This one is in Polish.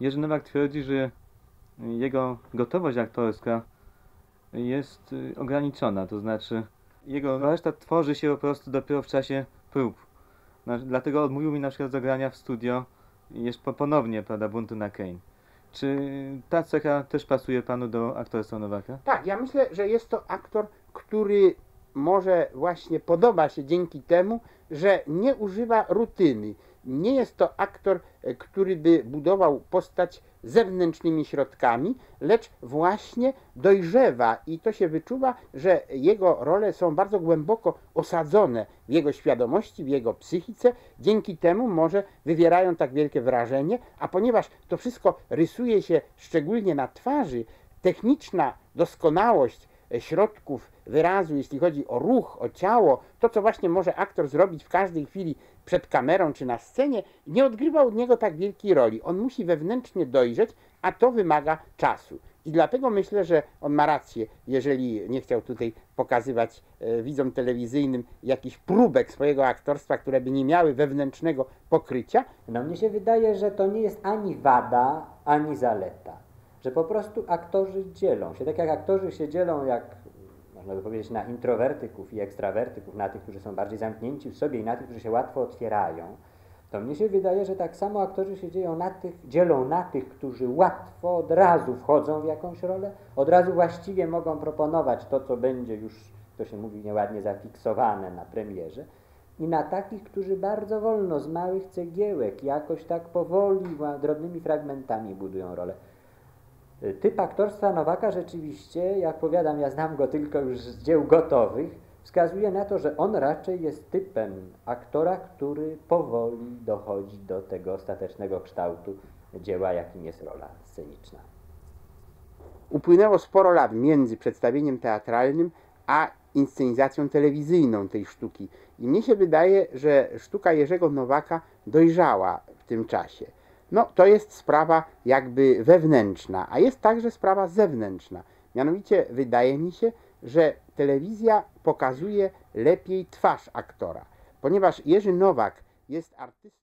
Jerzy Nowak twierdzi, że jego gotowość aktorska jest ograniczona, to znaczy jego warsztat tworzy się po prostu dopiero w czasie prób. Dlatego odmówił mi na przykład zagrania w studio jeszcze ponownie, prawda, Buntu na Kane. Czy ta cecha też pasuje panu do aktorstwa Nowaka? Tak, ja myślę, że jest to aktor, który może właśnie podoba się dzięki temu, że nie używa rutyny. Nie jest to aktor, który by budował postać zewnętrznymi środkami, lecz właśnie dojrzewa i to się wyczuwa, że jego role są bardzo głęboko osadzone w jego świadomości, w jego psychice. Dzięki temu może wywierają tak wielkie wrażenie, a ponieważ to wszystko rysuje się szczególnie na twarzy, techniczna doskonałość środków wyrazu, jeśli chodzi o ruch, o ciało, to co właśnie może aktor zrobić w każdej chwili przed kamerą czy na scenie, nie odgrywa od niego tak wielkiej roli. On musi wewnętrznie dojrzeć, a to wymaga czasu. I dlatego myślę, że on ma rację, jeżeli nie chciał tutaj pokazywać widzom telewizyjnym jakichś próbek swojego aktorstwa, które by nie miały wewnętrznego pokrycia. No mnie się wydaje, że to nie jest ani wada, ani zaleta. Że po prostu aktorzy dzielą się. Tak jak aktorzy się dzielą, jak można by powiedzieć, na introwertyków i ekstrawertyków, na tych, którzy są bardziej zamknięci w sobie i na tych, którzy się łatwo otwierają, to mnie się wydaje, że tak samo aktorzy się dzielą na tych, którzy łatwo od razu wchodzą w jakąś rolę, od razu właściwie mogą proponować to, co będzie już, to się mówi nieładnie, zafiksowane na premierze, i na takich, którzy bardzo wolno, z małych cegiełek, jakoś tak powoli, drobnymi fragmentami budują rolę. Typ aktorstwa Nowaka rzeczywiście, jak powiadam, ja znam go tylko już z dzieł gotowych, wskazuje na to, że on raczej jest typem aktora, który powoli dochodzi do tego ostatecznego kształtu dzieła, jakim jest rola sceniczna. Upłynęło sporo lat między przedstawieniem teatralnym a inscenizacją telewizyjną tej sztuki. I mnie się wydaje, że sztuka Jerzego Nowaka dojrzała w tym czasie. No, to jest sprawa jakby wewnętrzna, a jest także sprawa zewnętrzna. Mianowicie wydaje mi się, że telewizja pokazuje lepiej twarz aktora, ponieważ Jerzy Nowak jest artystą.